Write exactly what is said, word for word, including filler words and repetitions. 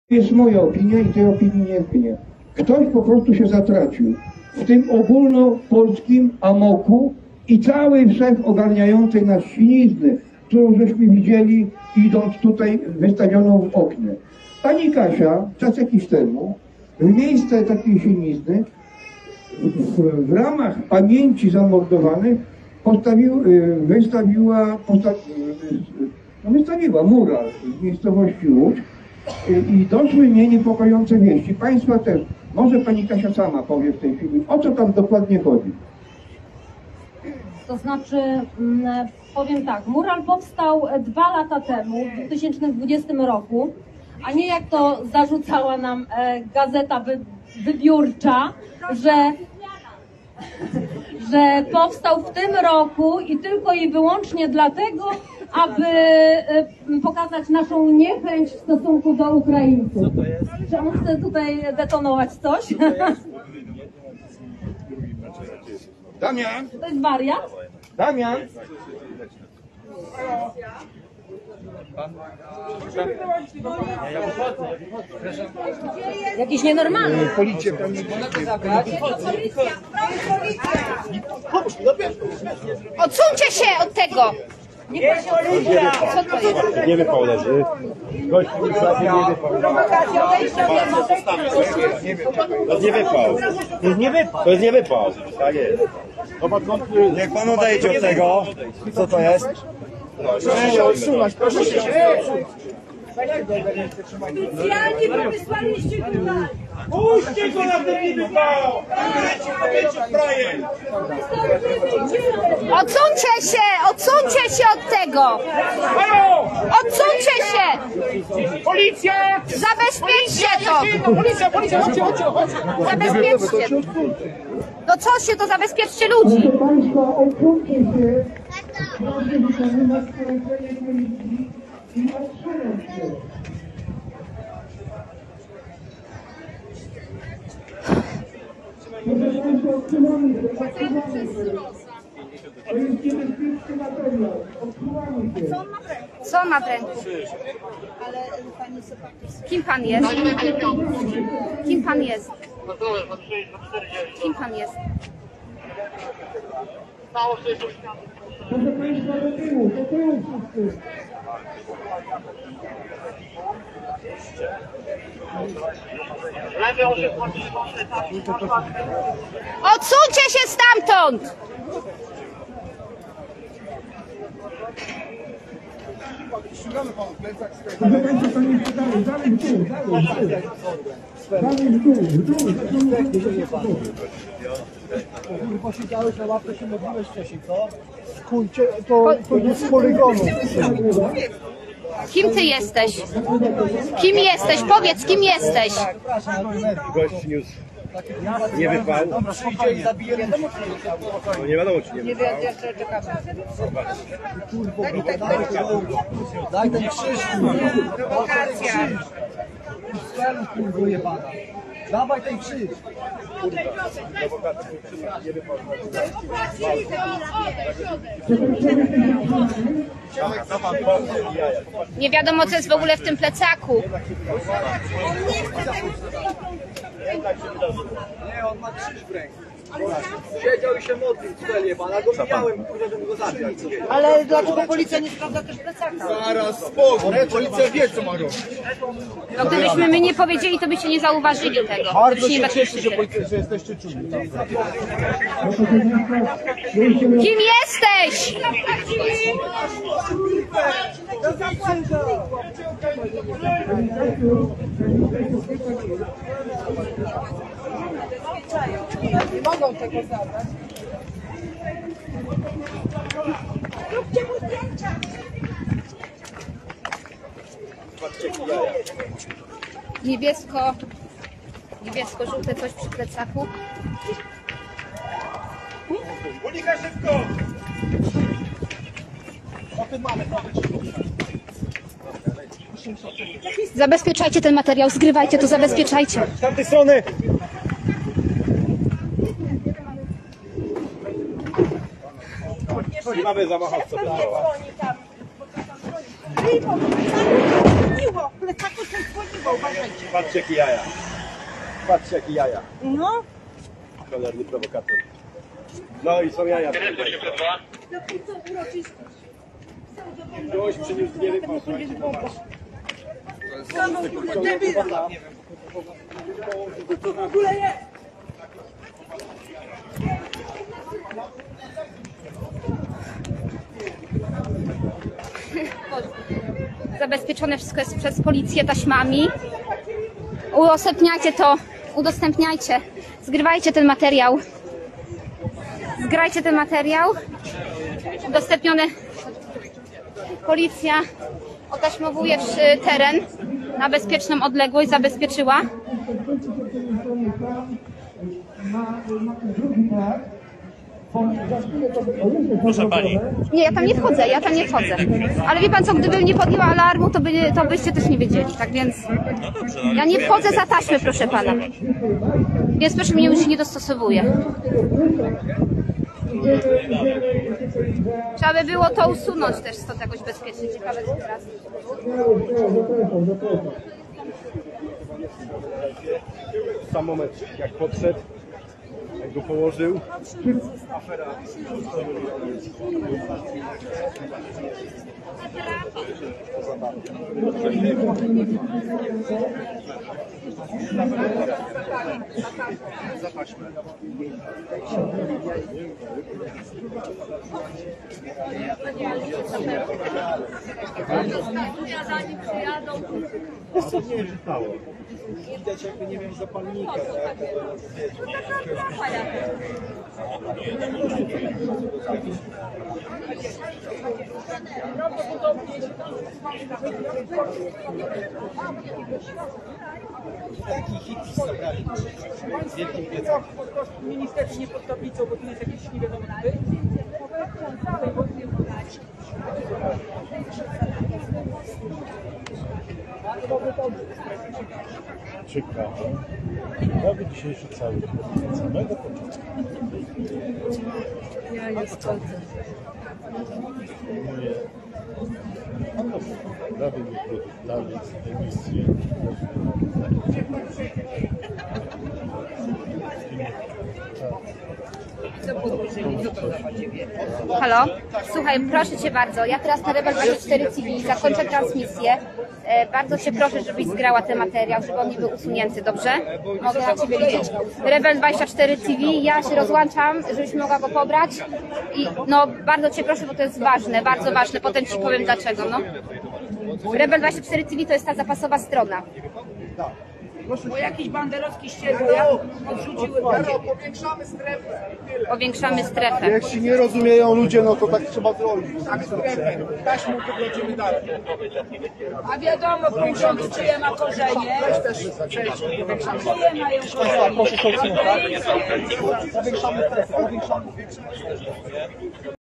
Jest moja opinia i tej opinii nie zmienię. Ktoś po prostu się zatracił w tym ogólnopolskim amoku i całej wszechogarniającej nas świnizny, którą żeśmy widzieli, idąc tutaj wystawioną w oknie. Pani Kasia czas jakiś temu w miejsce takiej świnizny w, w ramach pamięci zamordowanych postawił, wystawiła, posta, no wystawiła mural z miejscowości Łódź i doszły mnie niepokojące wieści. Państwa też. Może pani Kasia sama powie w tej chwili, o co tam dokładnie chodzi. To znaczy, powiem tak, mural powstał dwa lata temu, w dwa tysiące dwudziestym roku, a nie jak to zarzucała nam gazeta wy, wybiórcza, że, że powstał w tym roku i tylko i wyłącznie dlatego, aby pokazać naszą niechęć w stosunku do Ukraińców. Że on chce tutaj detonować coś? Damian! To jest wariat? Damian! Jakiś nienormalny. Policję pani. Odsuńcie się od tego! Nie policja! Co to jest? Nie wypał leży. Gość nie wypał. To jest nie wypał. To jest nie wypał. To jest nie wypał. Tak jest. Niech pan odejdzie od tego. Co to jest? Proszę się odsunąć, proszę się odsunąć. Specjalnie wysłaliście tutaj! Puśćcie go na ten nie wypał! Odsuńcie się! Odsuńcie się od tego! Odsuńcie się! Policja! Zabezpieczcie to! Policja, policja, chodźcie, chodźcie, chodźcie. Zabezpieczcie! No co się to? Zabezpieczcie ludzi! Proszę państwa, odsuńcie się. Proszę wykonywać polecenie policji i odsunąć się. Proszę państwa, odsuwamy się, odsuwamy się. To jest niebezpieczny materiał. Odsuwamy się. Co on ma w ręku? Kim pan jest? Kim pan jest? Kim pan jest? Proszę państwa, do tyłu, do tyłu wszyscy. Odsuńcie się stamtąd! Proszę państwa, to jeszcze dalej, dalej w dół, dalej w dół. Dalej w dół, w dół, w dół. Posiedziałeś na ławce, się modliłeś wcześniej, co? Kurczę, to, to jest z polygonu. Kim ty jesteś? Kim jesteś? Powiedz, kim jesteś? Gość niósł. Nie wypał. Przyjdzie i zabije mnie. No nie wiadomo czy nie wypał. Daj ten krzyż. Prowokacja. Strzelów, kurwa, jebana. Dawaj ten krzyż. Nie wiadomo, co jest w ogóle w tym plecaku. Nie, on ma krzyż w ręku. Siedział i się modlił, cel jebana. Go mijałem, kurwa, żeby go zabrać. Ale dlaczego policja nie sprawdza też plecaka? Zaraz, spokój. Policja wie, co ma robić. No gdybyśmy my nie powiedzieli, to byście nie zauważyli tego. Bardzo Byście nie się cieszę, że, patrzyli. policja, że jesteście czuli. Kim jesteś? Nie mogą tego zabrać. Róbcie mu zdjęcia! Niebiesko, niebiesko-żółte coś przy plecaku. Unika szybko! Zabezpieczajcie ten materiał, zgrywajcie to, zabezpieczajcie. Z tamtej strony! Mamy zamachowca. dzwoniło, w plecaku coś dzwoniło, uważajcie. Patrzcie jakie jaja. Patrzcie jakie jaja. No. Cholerny prowokator. No i są jaja. Ktoś przyniósł nie wypał. Co w ogóle jest? Zabezpieczone wszystko jest przez policję taśmami. Udostępniajcie to, udostępniajcie, zgrywajcie ten materiał. Zgrajcie ten materiał. Udostępnione. Policja otaśmowuje teren na bezpieczną odległość, zabezpieczyła. Proszę pani. Nie, ja tam nie wchodzę, ja tam nie wchodzę. Ale wie pan co, gdybym nie podjęła alarmu, to, by, to byście też nie wiedzieli, tak więc ja nie wchodzę za taśmy, proszę pana. Więc proszę mnie już nie dostosowuje. Trzeba by było to usunąć też stąd jakoś bezpiecznie. Ciekawe co teraz. Sam moment jak podszedł, jak go położył. Afera. Co nie czytało? Widać jakby nie wiem zapalnika. Taki hit zabrali z wielkim piecem. Niestety nie pod tablicą, bo tu jest jakiś nie wiadomo kto. Ciekawe. Ciekawy dzisiejszy cały od samego początku. Ja jest koncert. Moje prawie produktami, emisje. Halo? Słuchaj, proszę cię bardzo, ja teraz na Rebel dwadzieścia cztery T V zakończę transmisję. E, bardzo cię proszę, żebyś zgrała ten materiał, żeby on nie był usunięty, dobrze? Mogę na ciebie liczyć. Rebel dwadzieścia cztery T V, ja się rozłączam, żebyś mogła go pobrać. I no, bardzo cię proszę, bo to jest ważne, bardzo ważne, potem ci powiem dlaczego, no. Rebel dwadzieścia cztery T V to jest ta zapasowa strona. Bo jakiś banderowski ścierwojak odrzuciły do ciebie. Powiększamy strefę. Powiększamy strefę. Jeśli nie rozumieją ludzie, no to tak trzeba zrobić. Tak, strefę. Taśmą wykroczymy dalej. A wiadomo, pójdziemy, czyje ma korzenie. Czyje mają korzenie. Proszę się odsunąć, tak? Powiększamy strefę, powiększamy.